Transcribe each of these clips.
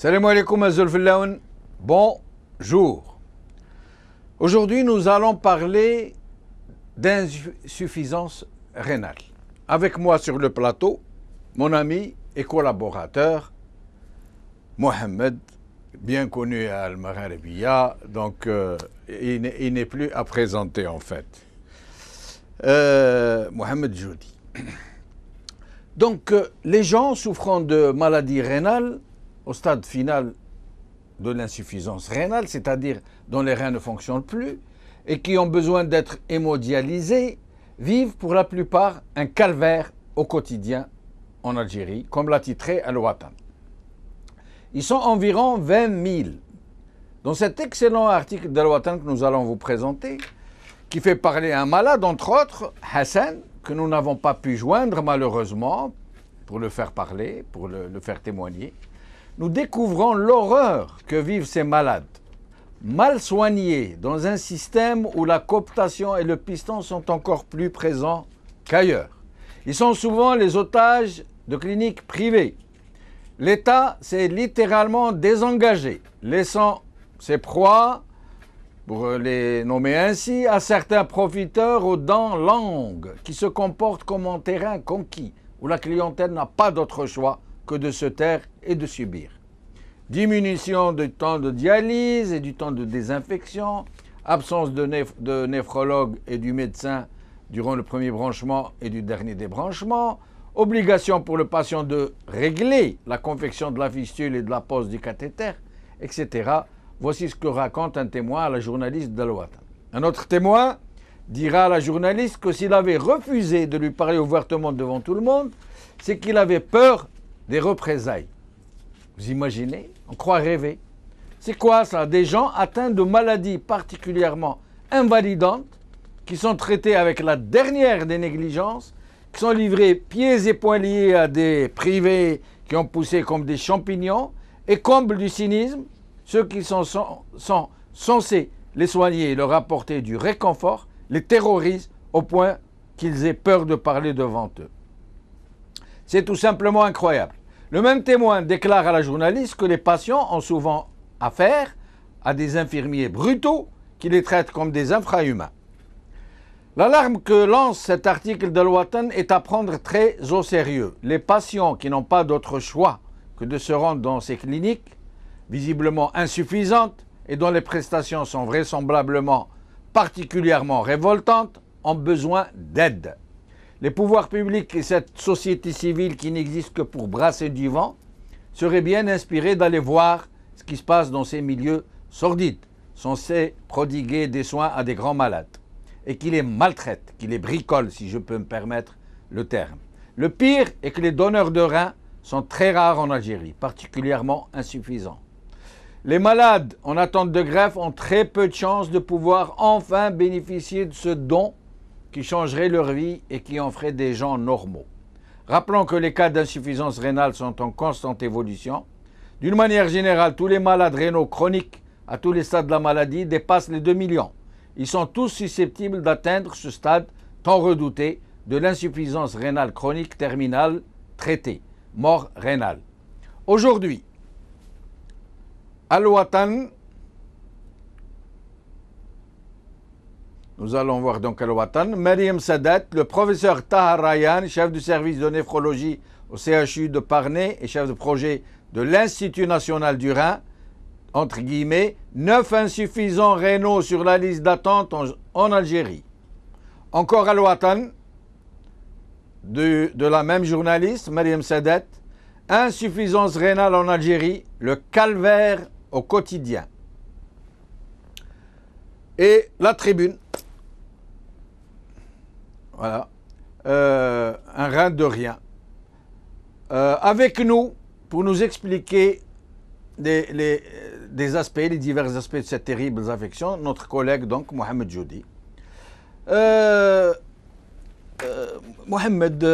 Salam alaikum azulfillaoun, bonjour. Aujourd'hui, nous allons parler d'insuffisance rénale. Avec moi sur le plateau, mon ami et collaborateur, Mohamed, bien connu à Al-Magharibiya, donc il n'est plus à présenter en fait. Mohamed Joudi. Donc, les gens souffrant de maladies rénales, au stade final de l'insuffisance rénale, c'est-à-dire dont les reins ne fonctionnent plus et qui ont besoin d'être hémodialysés, vivent pour la plupart un calvaire au quotidien en Algérie, comme l'a titré Al-Watan. Ils sont environ 20 000. Dans cet excellent article d'Al-Watan que nous allons vous présenter, qui fait parler un malade, entre autres, Hassan, que nous n'avons pas pu joindre malheureusement, pour le faire parler, pour le faire témoigner, nous découvrons l'horreur que vivent ces malades, mal soignés dans un système où la cooptation et le piston sont encore plus présents qu'ailleurs. Ils sont souvent les otages de cliniques privées. L'État s'est littéralement désengagé, laissant ses proies, pour les nommer ainsi, à certains profiteurs aux dents longues qui se comportent comme un terrain conquis, où la clientèle n'a pas d'autre choix que de se taire et de subir. Diminution du temps de dialyse et du temps de désinfection, absence de néphrologue et du médecin durant le premier branchement et du dernier débranchement, obligation pour le patient de régler la confection de la fistule et de la pose du cathéter, etc. Voici ce que raconte un témoin à la journaliste d'Al-Watan. Un autre témoin dira à la journaliste que s'il avait refusé de lui parler ouvertement devant tout le monde, c'est qu'il avait peur des représailles. Vous imaginez? On croit rêver. C'est quoi ça? Des gens atteints de maladies particulièrement invalidantes, qui sont traités avec la dernière des négligences, qui sont livrés pieds et poings liés à des privés qui ont poussé comme des champignons, et comble du cynisme, ceux qui sont censés les soigner et leur apporter du réconfort, les terrorisent au point qu'ils aient peur de parler devant eux. C'est tout simplement incroyable. Le même témoin déclare à la journaliste que les patients ont souvent affaire à des infirmiers brutaux qui les traitent comme des infrahumains. L'alarme que lance cet article d'Al-Watan est à prendre très au sérieux. Les patients qui n'ont pas d'autre choix que de se rendre dans ces cliniques, visiblement insuffisantes et dont les prestations sont vraisemblablement particulièrement révoltantes, ont besoin d'aide. Les pouvoirs publics et cette société civile qui n'existe que pour brasser du vent seraient bien inspirés d'aller voir ce qui se passe dans ces milieux sordides, censés prodiguer des soins à des grands malades, et qui les maltraitent, qui les bricolent, si je peux me permettre le terme. Le pire est que les donneurs de reins sont très rares en Algérie, particulièrement insuffisants. Les malades en attente de greffe ont très peu de chances de pouvoir enfin bénéficier de ce don qui changerait leur vie et qui en ferait des gens normaux. Rappelons que les cas d'insuffisance rénale sont en constante évolution. D'une manière générale, tous les malades rénaux chroniques à tous les stades de la maladie dépassent les 2 millions. Ils sont tous susceptibles d'atteindre ce stade tant redouté de l'insuffisance rénale chronique terminale traitée, mort rénale. Aujourd'hui, Al-Watan, nous allons voir donc Al-Watan, Mariam Sadat, le professeur Tahar Rayan, chef du service de néphrologie au CHU de Parnay et chef de projet de l'Institut national du Rhin, entre guillemets, 9 insuffisants rénaux sur la liste d'attente en Algérie. Encore Al-Watan, de la même journaliste, Mariam Sadat, insuffisance rénale en Algérie, le calvaire au quotidien. Et la tribune, voilà, un rein de rien. Avec nous, pour nous expliquer des aspects, les divers aspects de cette terrible affection, notre collègue donc, Mohamed Joudi. Mohamed,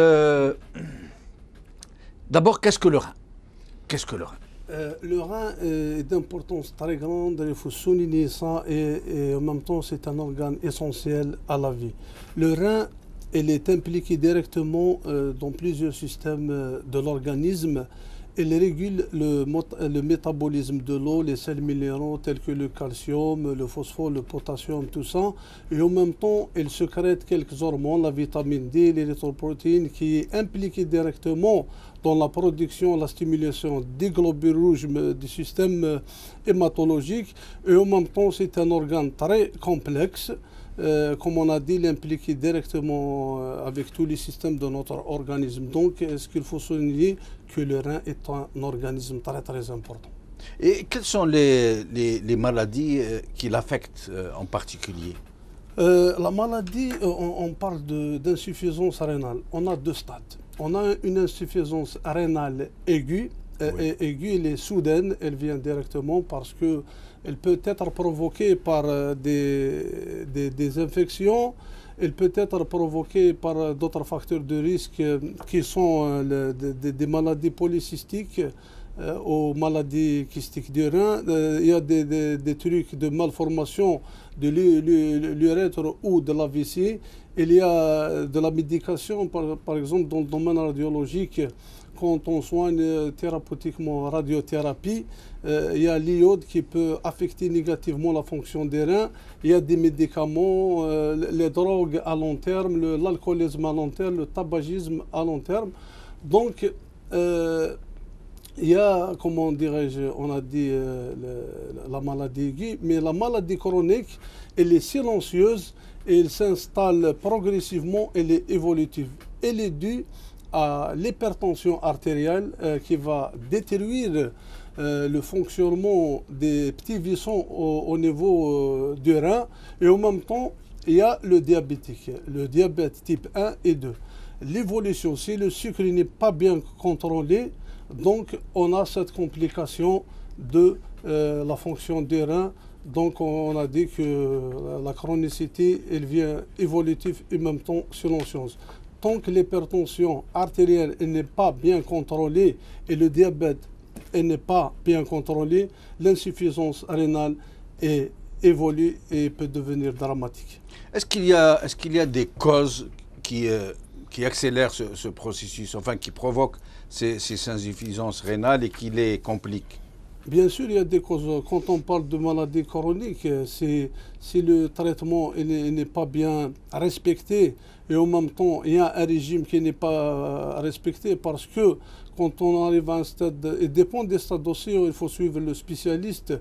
d'abord, qu'est-ce que le rein? Qu'est-ce que le rein? Le rein est d'importance très grande, il faut souligner ça, et en même temps c'est un organe essentiel à la vie. Le rein, il est impliqué directement dans plusieurs systèmes de l'organisme elle régule le métabolisme de l'eau, les sels minéraux tels que le calcium, le phosphore, le potassium, tout ça. Et en même temps, elle sécrète quelques hormones, la vitamine D, l'érythropoïétine, qui est impliquée directement dans la production, la stimulation des globules rouges du système hématologique. Et en même temps, c'est un organe très complexe. Comme on a dit, il est impliqué directement avec tous les systèmes de notre organisme. Donc, ce qu'il faut souligner, que le rein est un organisme très très important. Et quelles sont les maladies qui l'affectent en particulier? La maladie, on parle d'insuffisance rénale. On a deux stades. On a une insuffisance rénale aiguë. Oui. Aiguë, elle est soudaine, elle vient directement parce que elle peut être provoquée par des infections, elle peut être provoquée par d'autres facteurs de risque qui sont des maladies polycystiques aux maladies kystiques du rein. Il y a des trucs de malformation de l'urètre ou de la vessie. Il y a de la médication, par exemple, dans le domaine radiologique. Quand on soigne thérapeutiquement radiothérapie, il y a l'iode qui peut affecter négativement la fonction des reins. Il y a des médicaments, les drogues à long terme, l'alcoolisme à long terme, le tabagisme à long terme. Donc, il y a, comment dirais-je, on a dit la maladie aiguë, mais la maladie chronique, elle est silencieuse et elle s'installe progressivement, elle est évolutive. Elle est due à l'hypertension artérielle qui va détruire le fonctionnement des petits vissons au niveau du rein. Et en même temps, il y a le diabétique, le diabète type 1 et 2. L'évolution, si le sucre n'est pas bien contrôlé, donc on a cette complication de la fonction des reins. Donc on a dit que la chronicité, elle vient évolutive et en même temps silencieuse. Tant que l'hypertension artérielle n'est pas bien contrôlée et le diabète n'est pas bien contrôlé, l'insuffisance rénale évolue et peut devenir dramatique. Est-ce qu'il y a des causes qui accélèrent ce processus, enfin qui provoquent ces insuffisances rénales et qui les compliquent? Bien sûr, il y a des causes. Quand on parle de maladies chroniques, si le traitement n'est pas bien respecté et en même temps il y a un régime qui n'est pas respecté parce que quand on arrive à un stade, il dépend des stades aussi, il faut suivre le spécialiste,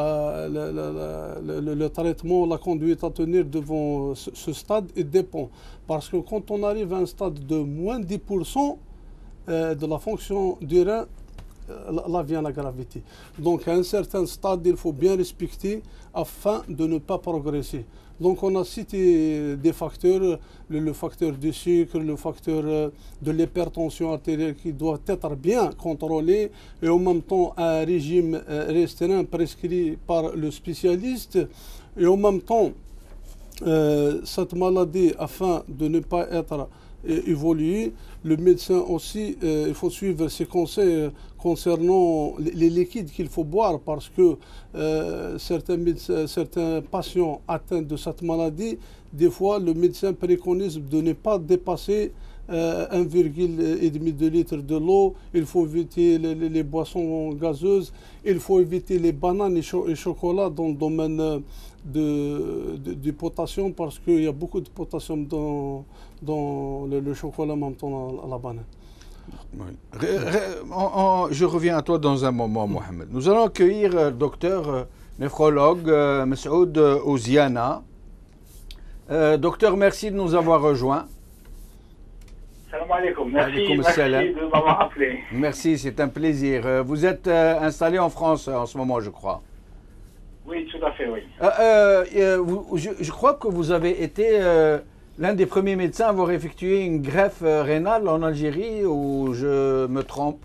le traitement, la conduite à tenir devant ce stade, il dépend. Parce que quand on arrive à un stade de moins de 10% de la fonction du rein, là vient la gravité. Donc à un certain stade, il faut bien respecter afin de ne pas progresser. Donc on a cité des facteurs, le facteur du sucre, le facteur de l'hypertension artérielle qui doit être bien contrôlé et en même temps un régime restreint prescrit par le spécialiste et en même temps cette maladie afin de ne pas être évoluer. Le médecin aussi, il faut suivre ses conseils concernant les liquides qu'il faut boire parce que certains patients atteints de cette maladie, des fois le médecin préconise de ne pas dépasser 1,5 de litre de l'eau. Il faut éviter les boissons gazeuses, il faut éviter les bananes et chocolat dans le domaine du potassium parce qu'il y a beaucoup de potassium dans le chocolat, même dans la banane. Oui. Je reviens à toi dans un moment, Mohamed. Nous allons accueillir le docteur néphrologue Messoud Ouziana. Docteur, merci de nous avoir rejoints. Salam alaikum. Merci de m'avoir appelé. Merci, c'est un plaisir. Vous êtes installé en France en ce moment, je crois. Oui, tout à fait, oui. Je crois que vous avez été l'un des premiers médecins à avoir effectué une greffe rénale en Algérie, ou je me trompe?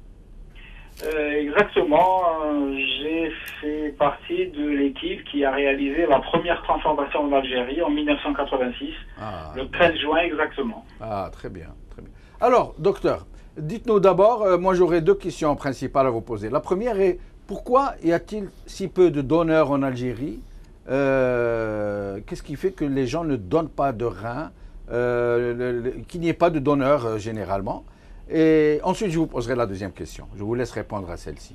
Exactement. J'ai fait partie de l'équipe qui a réalisé la première transformation en Algérie en 1986, le 13 juin exactement. Ah, très bien, très bien. Alors, docteur, dites-nous d'abord, moi j'aurais deux questions principales à vous poser. La première est, pourquoi y a-t-il si peu de donneurs en Algérie? Qu'est-ce qui fait que les gens ne donnent pas de reins, qu'il n'y ait pas de donneurs généralement? Et ensuite, je vous poserai la deuxième question. Je vous laisse répondre à celle-ci.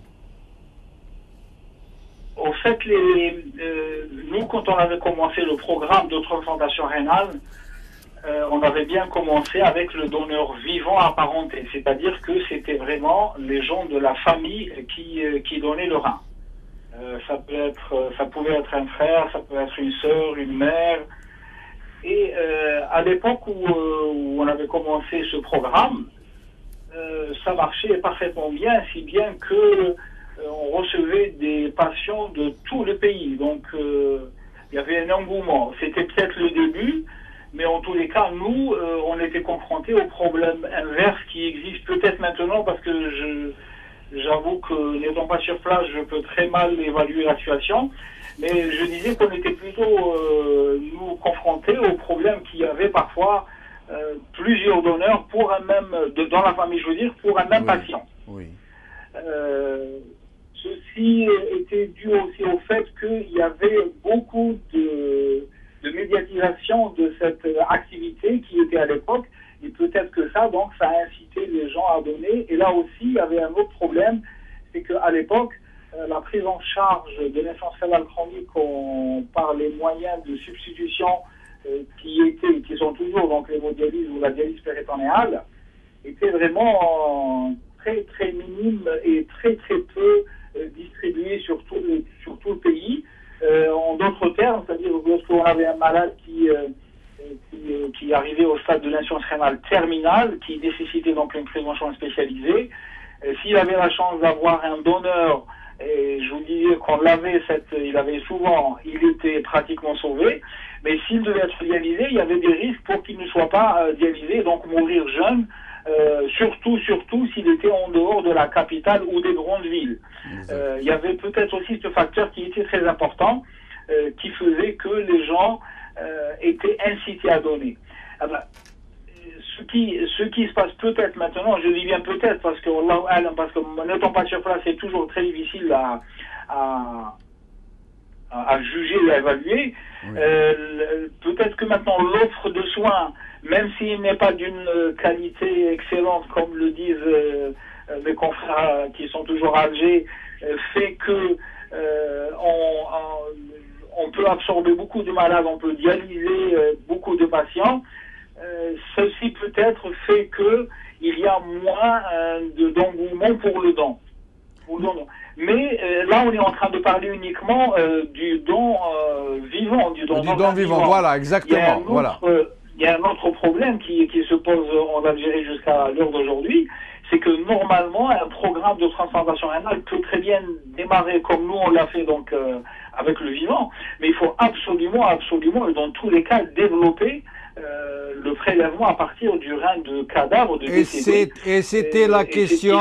Au fait, nous, quand on avait commencé le programme de transplantation rénale, on avait bien commencé avec le donneur vivant apparenté. C'est-à-dire que c'était vraiment les gens de la famille qui donnaient le rein. Ça pouvait être un frère, ça pouvait être une sœur, une mère. Et à l'époque où on avait commencé ce programme, ça marchait parfaitement bien, si bien que on recevait des patients de tout le pays. Donc il y avait un engouement. C'était peut-être le début, mais en tous les cas, nous, on était confrontés au problème inverse qui existe peut-être maintenant, parce que j'avoue que n'étant pas sur place, je peux très mal évaluer la situation. Mais je disais qu'on était plutôt, nous, confrontés au problème qu'il y avait parfois plusieurs donneurs pour un même, dans la famille, je veux dire, pour un même patient. Oui. Ceci était dû aussi au fait qu'il y avait beaucoup de médiatisation de cette activité qui était à l'époque, et peut-être que ça, donc, ça a incité les gens à donner. Et là aussi, il y avait un autre problème, c'est qu'à l'époque, la prise en charge de l'insuffisance rénale chronique par les moyens de substitution qui sont toujours donc l'hémodialyse ou la dialyse péritonéale, était vraiment très très minime et très très peu distribuée sur tout le pays. En d'autres termes, c'est-à-dire lorsqu'on avait un malade qui arrivait au stade de l'insuffisance rénale terminale, qui nécessitait donc une prise en charge spécialisée, s'il avait la chance d'avoir un donneur, et je vous disais qu'on il était pratiquement sauvé, mais s'il devait être dialysé, il y avait des risques pour qu'il ne soit pas dialysé, donc mourir jeune, surtout s'il était en dehors de la capitale ou des grandes villes. Il y avait peut-être aussi ce facteur qui était très important, qui faisait que les gens étaient incités à donner. Ce qui se passe peut-être maintenant, je dis bien peut-être, parce que n'étant pas sur place, c'est toujours très difficile à juger et à évaluer. Oui. Peut-être que maintenant l'offre de soins, même s'il n'est pas d'une qualité excellente, comme le disent mes confrères qui sont toujours à Alger, fait que on peut absorber beaucoup de malades, on peut dialyser beaucoup de patients. Ceci peut-être fait qu'il y a moins d'engouement pour le don. Mais là, on est en train de parler uniquement du don vivant. Du don vivant, voilà, exactement. Il y a un autre problème qui se pose en Algérie jusqu'à l'heure d'aujourd'hui, c'est que normalement, un programme de transplantation rénale peut très bien démarrer comme nous on l'a fait donc avec le vivant, mais il faut absolument, et dans tous les cas, développer le prélèvement à partir du rein de cadavre de décédé. Et c'était la question.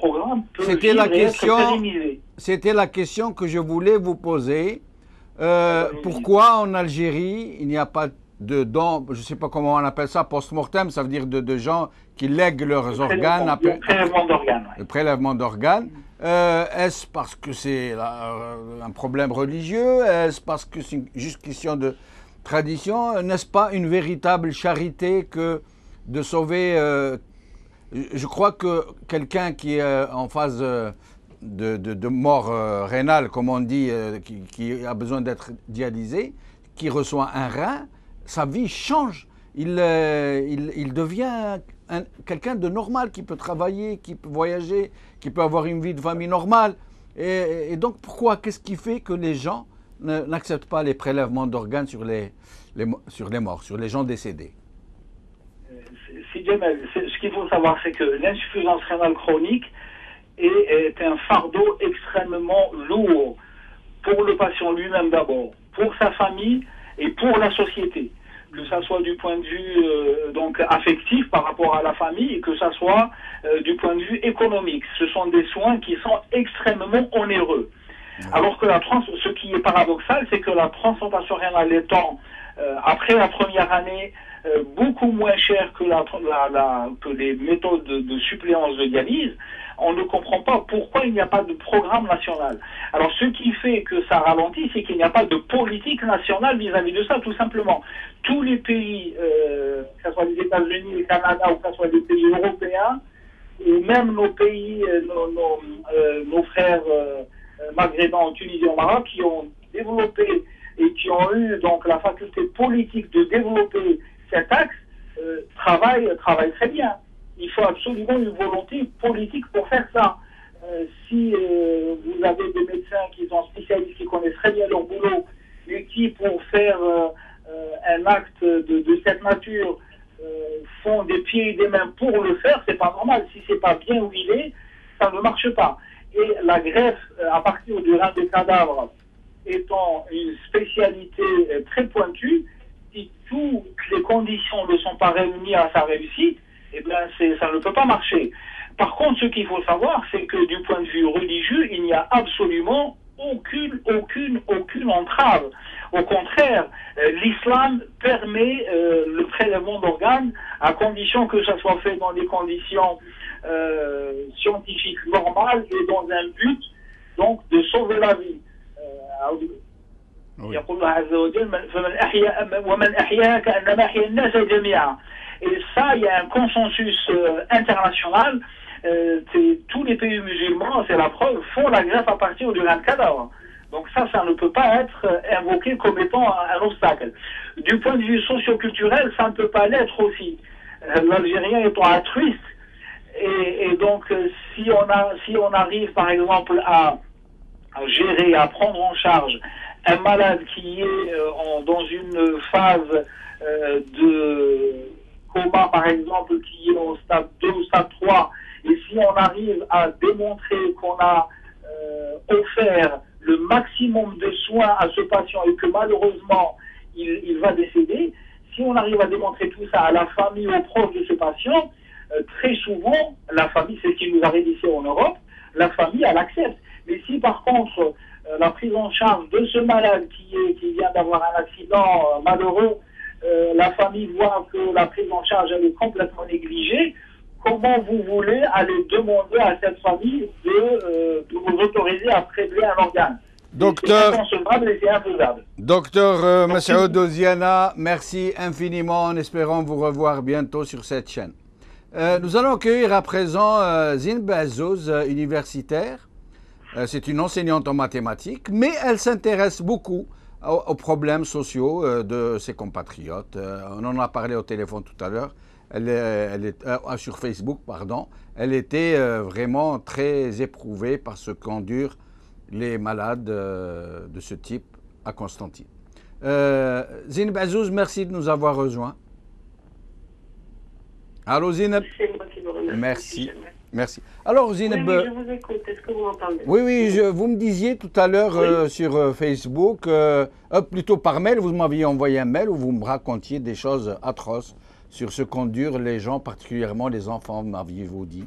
C'était la question que je voulais vous poser. Pourquoi en Algérie il n'y a pas de dons, je ne sais pas comment on appelle ça, post-mortem, ça veut dire de gens qui lèguent leurs organes. Le prélèvement d'organes. Le prélèvement d'organes. Est-ce parce que c'est un problème religieux? Est-ce parce que c'est juste question de tradition? N'est-ce pas une véritable charité que de sauver... je crois que quelqu'un qui est en phase de mort rénale, comme on dit, qui a besoin d'être dialysé, qui reçoit un rein, sa vie change. Il devient quelqu'un de normal, qui peut travailler, qui peut voyager, qui peut avoir une vie de famille normale. Et donc pourquoi? Qu'est-ce qui fait que les gens n'acceptent pas les prélèvements d'organes sur les morts, sur les gens décédés? Ce qu'il faut savoir, c'est que l'insuffisance rénale chronique est un fardeau extrêmement lourd pour le patient lui-même d'abord, pour sa famille et pour la société. Que ça soit du point de vue donc affectif par rapport à la famille, et que ça soit du point de vue économique. Ce sont des soins qui sont extrêmement onéreux. Alors que ce qui est paradoxal, c'est que la transplantation rénale étant, après la première année, beaucoup moins chère que les méthodes de suppléance de dialyse, on ne comprend pas pourquoi il n'y a pas de programme national. Alors ce qui fait que ça ralentit, c'est qu'il n'y a pas de politique nationale vis-à-vis de ça, tout simplement. Tous les pays, que ce soit les États-Unis, le Canada, ou que ce soit des pays européens, ou même nos pays, nos frères maghrébins en Tunisie et au Maroc qui ont développé et qui ont eu donc la faculté politique de développer cet axe, travaillent très bien. Il faut absolument une volonté politique pour faire ça. Si vous avez des médecins qui sont spécialistes, qui connaissent très bien leur boulot, et qui, pour faire un acte de cette nature, font des pieds et des mains pour le faire, c'est pas normal. Si c'est pas bien huilé, ça ne marche pas. Et la greffe à partir du rein de cadavre étant une spécialité très pointue, si toutes les conditions ne sont pas réunies à sa réussite, eh bien ça ne peut pas marcher. Par contre, ce qu'il faut savoir, c'est que du point de vue religieux, il n'y a absolument aucune entrave. Au contraire, l'islam permet le prélèvement d'organes à condition que ça soit fait dans des conditions scientifiques normales et dans un but donc de sauver la vie. يقول الله عز وجل ومن أحياها كأنما أحيا الناس جميعا. Et ça, il y a un consensus international. Tous les pays musulmans, c'est la preuve, font la greffe à partir du rein de cadavre. Donc ça ne peut pas être invoqué comme étant un obstacle. Du point de vue socio-culturel, ça ne peut pas l'être aussi. L'Algérien étant altruiste, et donc si on arrive par exemple à gérer, à prendre en charge un malade qui est dans une phase de coma par exemple, qui est au stade 2 ou stade 3, et si on arrive à démontrer qu'on a offert le maximum de soins à ce patient et que malheureusement il va décéder, si on arrive à démontrer tout ça à la famille, aux proches de ce patient, très souvent, la famille, c'est ce qui nous arrive ici en Europe, la famille, elle accepte. Mais si par contre, la prise en charge de ce malade qui vient d'avoir un accident malheureux, la famille voit que la prise en charge elle est complètement négligée, comment vous voulez aller demander à cette famille de vous autoriser à prélever un organe? C'est inconcevable et c'est infaisable. Docteur Massaoud Oziana, merci infiniment en espérant vous revoir bientôt sur cette chaîne. Nous allons accueillir à présent Zineb Azzouz, universitaire. C'est une enseignante en mathématiques, mais elle s'intéresse beaucoup aux problèmes sociaux de ses compatriotes. On en a parlé au téléphone tout à l'heure. Elle est sur Facebook, pardon. Elle était vraiment très éprouvée par ce qu'endurent les malades de ce type à Constantine. Zineb Azzouz, merci de nous avoir rejoints. Allô Zineb. C'est moi qui vous remercie. Merci. Merci. Alors Zineb. Oui, je vous écoute. Est-ce que vous m'entendez? Oui, vous me disiez tout à l'heure sur Facebook, plutôt par mail, vous m'aviez envoyé un mail où vous me racontiez des choses atroces sur ce qu'endurent les gens, particulièrement les enfants, m'aviez-vous dit?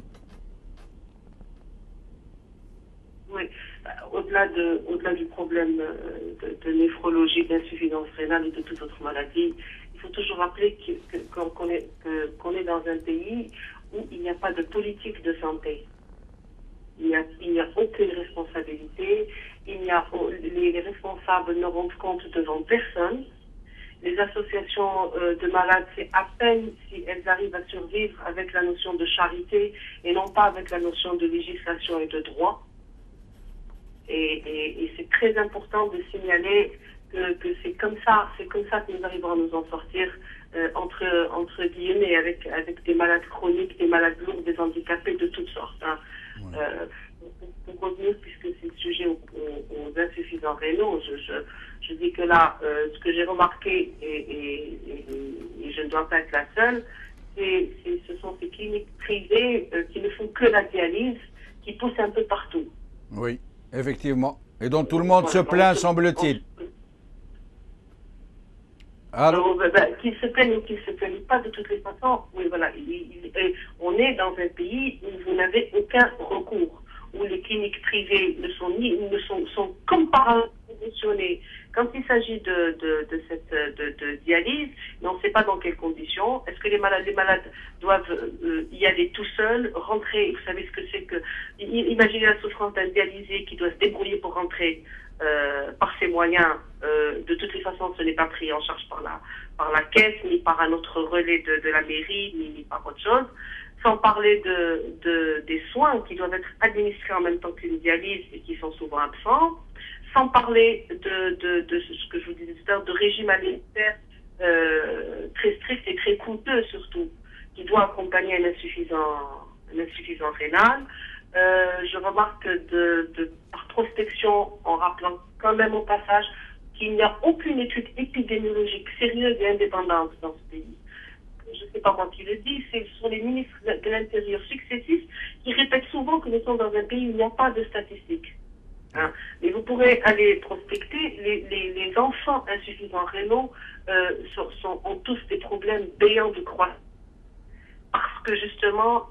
Oui. Au-delà du problème de néphrologie, d'insuffisance rénale et de toute autre maladie, il faut toujours rappeler qu'on est dans un pays où il n'y a pas de politique de santé. Il n'y a aucune responsabilité. Les responsables ne rendent compte devant personne. Les associations de malades, c'est à peine si elles arrivent à survivre avec la notion de charité et non pas avec la notion de législation et de droit. Et c'est très important de signaler que c'est comme ça que nous arrivons à nous en sortir entre guillemets avec des malades chroniques, des malades lourds, des handicapés de toutes sortes. Hein. Ouais. Pour revenir, puisque c'est le sujet aux insuffisants rénaux, je dis que là, ce que j'ai remarqué, et je ne dois pas être la seule, ce sont ces cliniques privées qui ne font que la dialyse, qui poussent un peu partout. Oui, effectivement. Et dont tout le monde se plaint, semble-t-il. Qu'ils se plaignent ou qu'ils ne se plaignent pas, de toutes les façons, oui, voilà, on est dans un pays où vous n'avez aucun recours, où les cliniques privées sont comme par subventionnées. Quand il s'agit de dialyse, on ne sait pas dans quelles conditions. Est-ce que les malades doivent y aller tout seuls, rentrer? Vous savez ce que c'est que... Imaginez la souffrance d'un dialysé qui doit se débrouiller pour rentrer par ses moyens. De toutes les façons, ce n'est pas pris en charge par la caisse, ni par un autre relais de la mairie, ni par autre chose. sans parler des soins qui doivent être administrés en même temps qu'une dialyse et qui sont souvent absents, sans parler de ce que je vous disais tout à l'heure, de régime alimentaire très strict et très coûteux surtout, qui doit accompagner un insuffisant rénal. Je remarque par prospection, en rappelant quand même au passage qu'il n'y a aucune étude épidémiologique sérieuse et indépendante dans ce pays. Je ne sais pas moi qui le dis, ce sont les ministres de l'Intérieur successifs qui répètent souvent que nous sommes dans un pays où il n'y a pas de statistiques. Hein. Mais vous pourrez aller prospecter, les enfants insuffisants rénaux ont tous des problèmes béants de croissance. Parce que justement,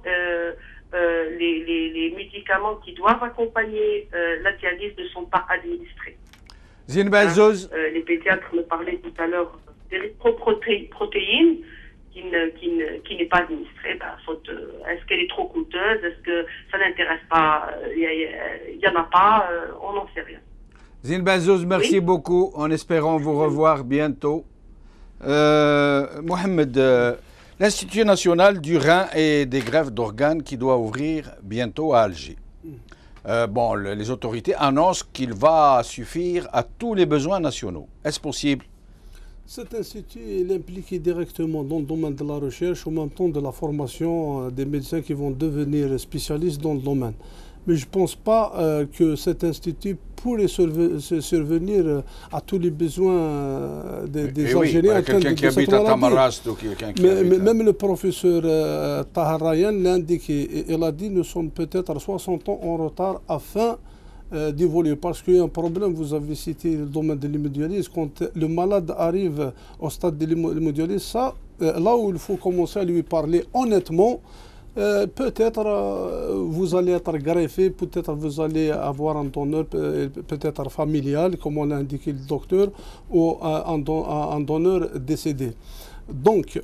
les médicaments qui doivent accompagner la dialyse ne sont pas administrés. Zine Benzouz. Les pédiatres me parlaient tout à l'heure d'érythroprotéines qui n'est pas administrée. Est-ce qu'elle est trop coûteuse? Est-ce que ça n'intéresse pas? Il n'y en a pas, on n'en sait rien. Zine Benzouz, merci beaucoup. En espérant vous revoir bientôt. Mohamed, l'Institut national du rein et des greffes d'organes qui doit ouvrir bientôt à Alger. Les autorités annoncent qu'il va suffire à tous les besoins nationaux. Est-ce possible? Cet institut est impliqué directement dans le domaine de la recherche, en même temps de la formation des médecins qui vont devenir spécialistes dans le domaine. Mais je ne pense pas que cet institut pourrait survenir à tous les besoins des Algériens. Quelqu'un qui habite à Tamarast ou quelqu'un qui habite... Même le professeur Tahar Rayan l'a indiqué. Il a dit nous sommes peut-être à 60 ans en retard afin d'évoluer. Parce qu'il y a un problème, vous avez cité le domaine de l'hémodialyse. Quand le malade arrive au stade de l'hémodialyse, là où il faut commencer à lui parler honnêtement, peut-être vous allez être greffé, peut-être vous allez avoir un donneur peut-être familial, comme on l'a indiqué le docteur, ou un donneur décédé. Donc,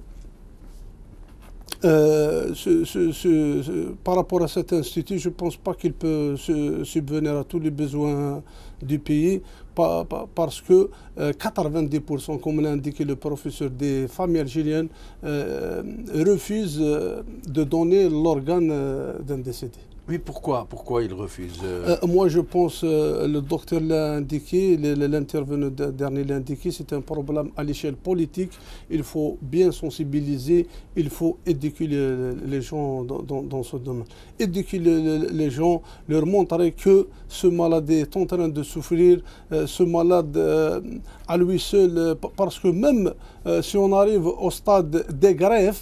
par rapport à cet institut, je ne pense pas qu'il peut subvenir à tous les besoins du pays, parce que 90%, comme l'a indiqué le professeur, des familles algériennes refusent de donner l'organe d'un décédé. Oui, pourquoi ils refusent Moi, je pense, le docteur l'a indiqué, l'intervenant dernier l'a indiqué, c'est un problème à l'échelle politique. Il faut bien sensibiliser, il faut éduquer les gens dans ce domaine. Éduquer les gens, leur montrer que ce malade est en train de souffrir, ce malade à lui seul, parce que même si on arrive au stade des greffes,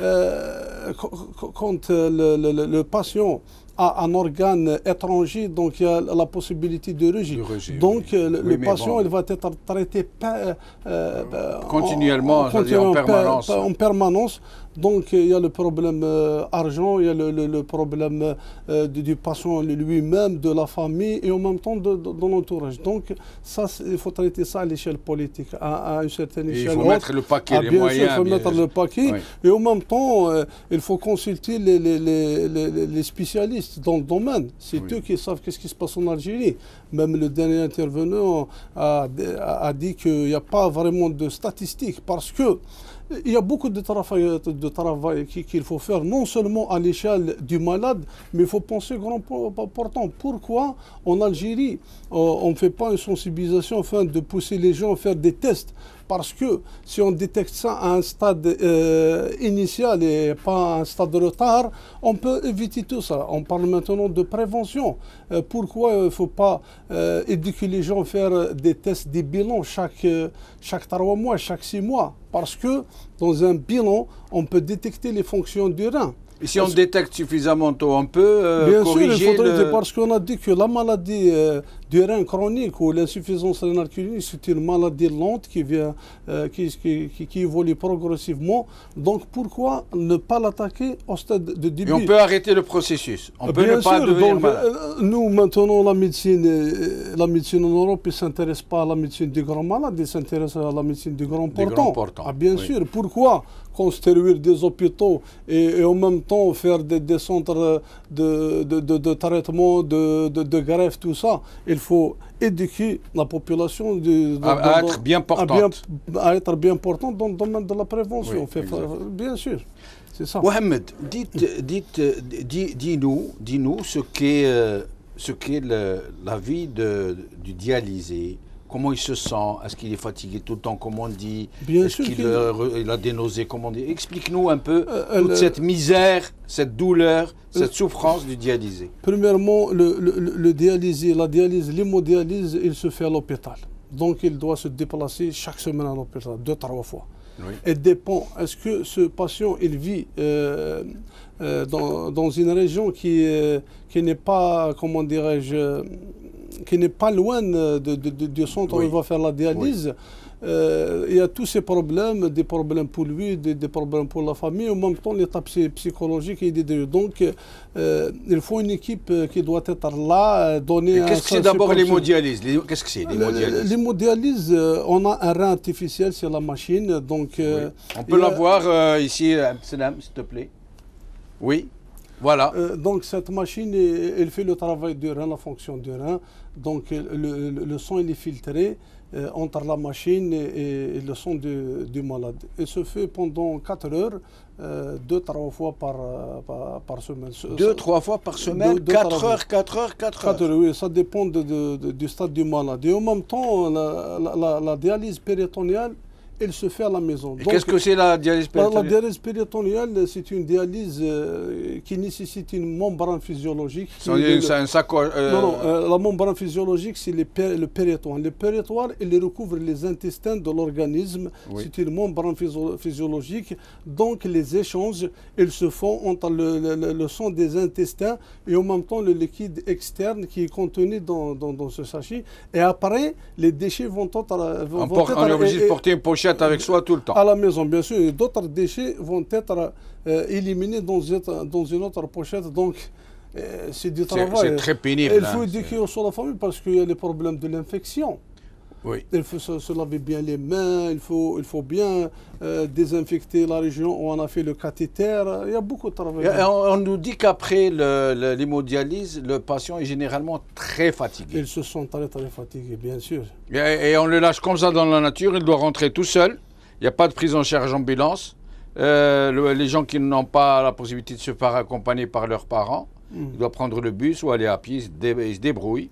quand le patient a un organe étranger, donc il y a la possibilité de rejet. Donc oui. Le patient il va être traité continuellement, en permanence. Donc il y a le problème argent, il y a le problème du patient lui-même, de la famille et en même temps de l'entourage. Donc ça, il faut traiter ça à l'échelle politique, à une certaine échelle. Il faut mettre le paquet, les moyens. Il faut mettre le paquet. Oui. Et en même temps, il faut consulter les spécialistes dans le domaine. C'est eux qui savent qu'est-ce qui se passe en Algérie. Même le dernier intervenant a dit qu'il n'y a pas vraiment de statistiques parce que il y a beaucoup de travail qu'il faut faire, non seulement à l'échelle du malade, mais il faut penser grand portant. Pourquoi en Algérie, on ne fait pas une sensibilisation afin de pousser les gens à faire des tests? Parce que si on détecte ça à un stade initial et pas à un stade de retard, on peut éviter tout ça. On parle maintenant de prévention. Pourquoi il ne faut pas éduquer les gens à faire des tests, des bilans chaque 3 mois, chaque 6 mois? Parce que dans un bilan, on peut détecter les fonctions du rein. Et si on détecte suffisamment tôt, on peut bien corriger sûr, il faudrait parce qu'on a dit que la maladie du rein chronique ou l'insuffisance rénale chronique, c'est une maladie lente qui évolue progressivement. Donc pourquoi ne pas l'attaquer au stade de début? Et on peut arrêter le processus. On peut bien ne pas sûr, devenir donc, malade. Nous, maintenant, la médecine en Europe ne s'intéresse pas à la médecine du grand malade, elle s'intéresse à la médecine du grand portant. Ah, bien sûr. Pourquoi construire des hôpitaux et en même temps faire des centres de traitement, de greffe, tout ça? Il faut éduquer la population à être bien portante. À être bien portante dans le domaine de la prévention. Bien sûr. C'est ça. Mohamed, dis-nous ce qu'est la vie du dialysé. Comment il se sent? Est-ce qu'il est fatigué tout le temps, comme on dit? Bien Est-ce sûr qu'il a des nausées, comme on dit? Explique-nous un peu toute cette misère, cette douleur, cette souffrance du dialysé. Premièrement, la dialyse, l'hémodialyse, il se fait à l'hôpital. Donc il doit se déplacer chaque semaine à l'hôpital, 2-3 fois. Oui. Et dépend, est-ce que ce patient, il vit dans une région qui n'est pas, comment dirais-je, qui n'est pas loin du centre où il va faire la dialyse. Il y a tous ces problèmes, des problèmes pour lui, des problèmes pour la famille, en même temps l'état psychologique est dédié. Donc il faut une équipe qui doit être là, donner... Qu'est-ce que c'est d'abord l'hémodialyse? Qu'est-ce que c'est l'hémodialyse? L'hémodialyse, on a un rein artificiel sur la machine. Donc, oui. On peut la voir ici, Amsterdam, s'il te plaît. Oui. Voilà. Donc cette machine, elle fait le travail du rein, la fonction du rein. Donc le sang il est filtré entre la machine et le sang du malade. Et se fait pendant 4 heures, 2-3 fois par semaine. 2-3 fois par semaine, 4 heures. 4 heures, oui, ça dépend du stade du malade. Et en même temps, la dialyse péritonéale, elle se fait à la maison. Qu'est-ce que c'est la dialyse péritonéale? La dialyse péritonéale, c'est une dialyse qui nécessite une membrane physiologique. C'est un sacoche. Non, la membrane physiologique, c'est le péritoine. Le péritoine, il recouvre les intestins de l'organisme. Oui. C'est une membrane physiologique. Donc, les échanges, ils se font entre le sang des intestins et en même temps le liquide externe qui est contenu dans ce sachet. Et après, les déchets vont être... on est obligé de porter une pochette avec soi tout le temps. À la maison, bien sûr. D'autres déchets vont être éliminés dans une autre pochette. Donc, c'est du travail. C'est très pénible. Il faut éduquer sur la famille parce qu'il y a les problèmes de l'infection. Oui. Il faut se laver bien les mains, il faut bien désinfecter la région où on a fait le cathéter. Il y a beaucoup de travail. On nous dit qu'après l'hémodialyse, le patient est généralement très fatigué. Ils se sont très fatigués, bien sûr. Et on le lâche comme ça dans la nature, il doit rentrer tout seul. Il n'y a pas de prise en charge ambulance. Les gens qui n'ont pas la possibilité de se faire accompagner par leurs parents, ils doivent prendre le bus ou aller à pied, ils se débrouillent.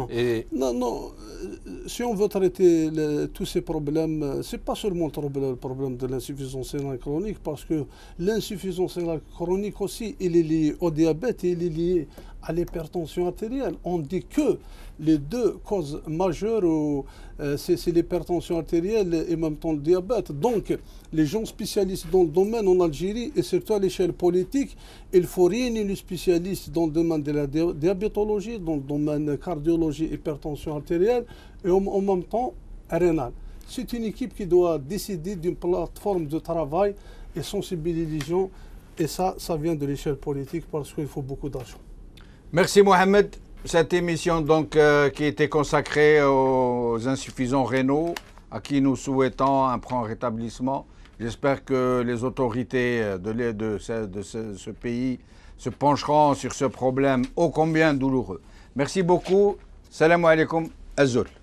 Non. Si on veut traiter tous ces problèmes, ce n'est pas seulement le problème de l'insuffisance rénale chronique, parce que l'insuffisance rénale chronique aussi, il est lié au diabète et il est lié à l'hypertension artérielle. On dit que les deux causes majeures, c'est l'hypertension artérielle et en même temps le diabète. Donc, les gens spécialistes dans le domaine en Algérie, et surtout à l'échelle politique, il faut réunir les spécialistes dans le domaine de la diabétologie, dans le domaine cardiologie, hypertension artérielle, et en même temps rénale. C'est une équipe qui doit décider d'une plateforme de travail et sensibiliser les gens, et ça vient de l'échelle politique parce qu'il faut beaucoup d'argent. Merci Mohamed. Cette émission donc qui était consacrée aux insuffisants rénaux, à qui nous souhaitons un prompt rétablissement. J'espère que les autorités de ce pays se pencheront sur ce problème ô combien douloureux. Merci beaucoup. Salam alaikum. Azul.